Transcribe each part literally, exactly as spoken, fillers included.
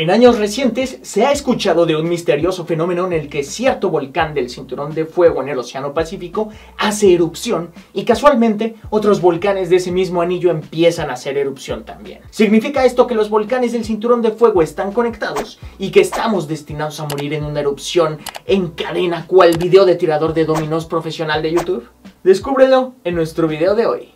En años recientes se ha escuchado de un misterioso fenómeno en el que cierto volcán del cinturón de fuego en el Océano Pacífico hace erupción y casualmente otros volcanes de ese mismo anillo empiezan a hacer erupción también. ¿Significa esto que los volcanes del cinturón de fuego están conectados y que estamos destinados a morir en una erupción en cadena cual video de tirador de dominós profesional de YouTube? Descúbrelo en nuestro video de hoy.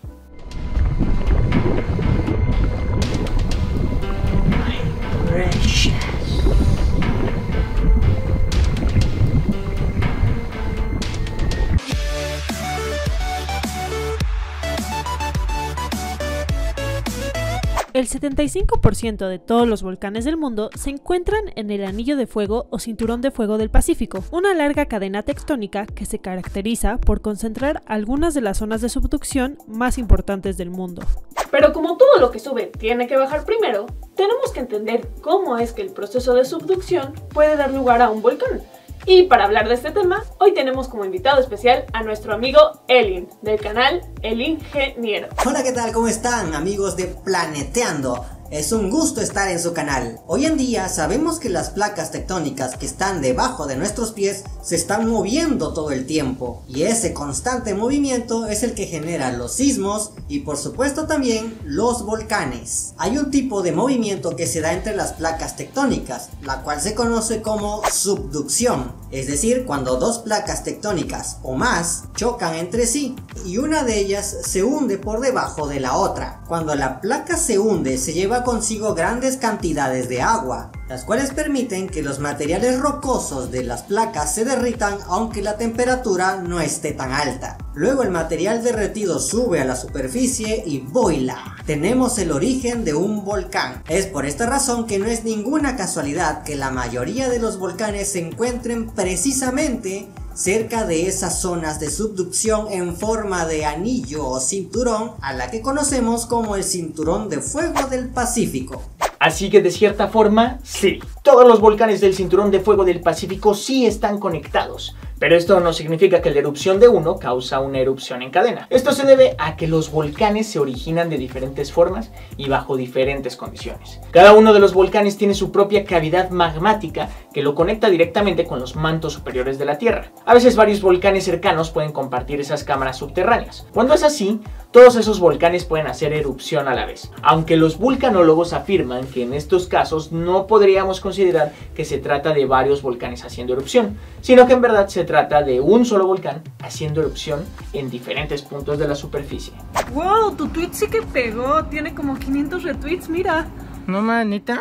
El setenta y cinco por ciento de todos los volcanes del mundo se encuentran en el Anillo de Fuego o Cinturón de Fuego del Pacífico, una larga cadena tectónica que se caracteriza por concentrar algunas de las zonas de subducción más importantes del mundo. Pero como todo lo que sube tiene que bajar primero, tenemos que entender cómo es que el proceso de subducción puede dar lugar a un volcán. Y para hablar de este tema, hoy tenemos como invitado especial a nuestro amigo Elin, del canal El Ingeniero. Hola, ¿qué tal? ¿Cómo están, amigos de Planeteando? Es un gusto estar en su canal. Hoy en día sabemos que las placas tectónicas que están debajo de nuestros pies se están moviendo todo el tiempo, y ese constante movimiento es el que genera los sismos y por supuesto también los volcanes. Hay un tipo de movimiento que se da entre las placas tectónicas, la cual se conoce como subducción, es decir, cuando dos placas tectónicas o más chocan entre sí y una de ellas se hunde por debajo de la otra. Cuando la placa se hunde, se lleva consigo grandes cantidades de agua, las cuales permiten que los materiales rocosos de las placas se derritan aunque la temperatura no esté tan alta. Luego el material derretido sube a la superficie y ¡boila! Tenemos el origen de un volcán. Es por esta razón que no es ninguna casualidad que la mayoría de los volcanes se encuentren precisamente cerca de esas zonas de subducción en forma de anillo o cinturón, a la que conocemos como el Cinturón de Fuego del Pacífico. Así que de cierta forma, sí, todos los volcanes del Cinturón de Fuego del Pacífico sí están conectados. Pero esto no significa que la erupción de uno causa una erupción en cadena. Esto se debe a que los volcanes se originan de diferentes formas y bajo diferentes condiciones. Cada uno de los volcanes tiene su propia cavidad magmática que lo conecta directamente con los mantos superiores de la Tierra. A veces varios volcanes cercanos pueden compartir esas cámaras subterráneas. Cuando es así, todos esos volcanes pueden hacer erupción a la vez. Aunque los vulcanólogos afirman que en estos casos no podríamos considerar que se trata de varios volcanes haciendo erupción, sino que en verdad se trata de un solo volcán haciendo erupción en diferentes puntos de la superficie. ¡Wow! Tu tweet sí que pegó, tiene como quinientos retweets, mira. ¿No, manita?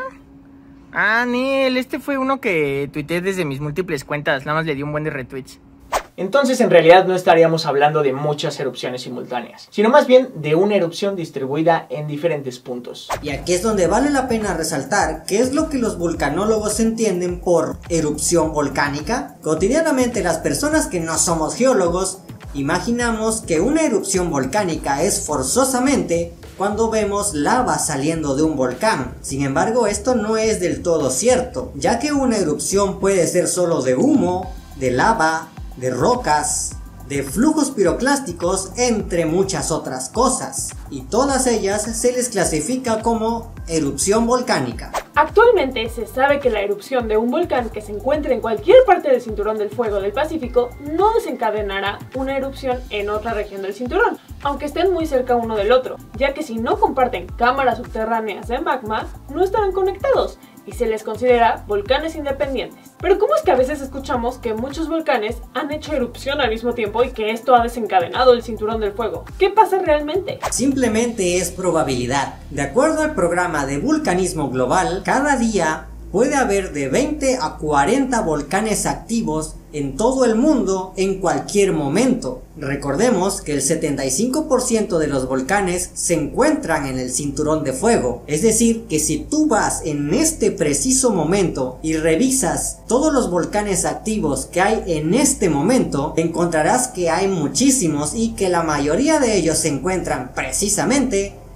Ah, Neil, este fue uno que tuiteé desde mis múltiples cuentas, nada más le di un buen de retweets. Entonces en realidad no estaríamos hablando de muchas erupciones simultáneas, sino más bien de una erupción distribuida en diferentes puntos. Y aquí es donde vale la pena resaltar qué es lo que los vulcanólogos entienden por erupción volcánica. Cotidianamente las personas que no somos geólogos imaginamos que una erupción volcánica es forzosamente cuando vemos lava saliendo de un volcán. Sin embargo, esto no es del todo cierto, ya que una erupción puede ser solo de humo, de lava, de rocas, de flujos piroclásticos, entre muchas otras cosas, y todas ellas se les clasifica como erupción volcánica. Actualmente se sabe que la erupción de un volcán que se encuentre en cualquier parte del Cinturón del Fuego del Pacífico no desencadenará una erupción en otra región del cinturón, aunque estén muy cerca uno del otro, ya que si no comparten cámaras subterráneas de magma, no estarán conectados y se les considera volcanes independientes. Pero ¿cómo es que a veces escuchamos que muchos volcanes han hecho erupción al mismo tiempo y que esto ha desencadenado el Cinturón del Fuego? ¿Qué pasa realmente? Simplemente es probabilidad. De acuerdo al programa de vulcanismo global, cada día puede haber de veinte a cuarenta volcanes activos en todo el mundo en cualquier momento. Recordemos que el setenta y cinco por ciento de los volcanes se encuentran en el Cinturón de Fuego. Es decir, que si tú vas en este preciso momento y revisas todos los volcanes activos que hay en este momento, encontrarás que hay muchísimos y que la mayoría de ellos se encuentran precisamente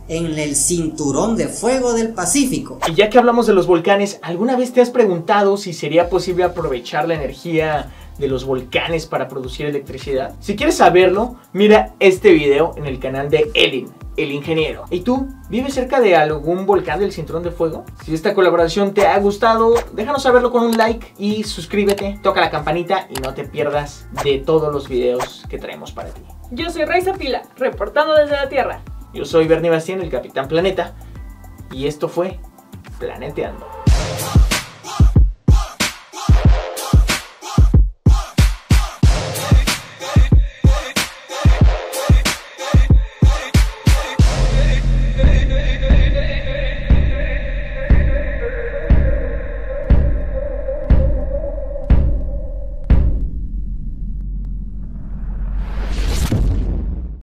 en el cinturón de fuego del Pacífico. Y ya que hablamos de los volcanes, ¿alguna vez te has preguntado si sería posible aprovechar la energía de los volcanes para producir electricidad? Si quieres saberlo, mira este video en el canal de Elin, el ingeniero. ¿Y tú, vives cerca de algún volcán del cinturón de fuego? Si esta colaboración te ha gustado, déjanos saberlo con un like y suscríbete, toca la campanita y no te pierdas de todos los videos que traemos para ti. Yo soy Raiza Pila, reportando desde la Tierra. Yo soy Bernie Bastien, el Capitán Planeta, y esto fue Planeteando.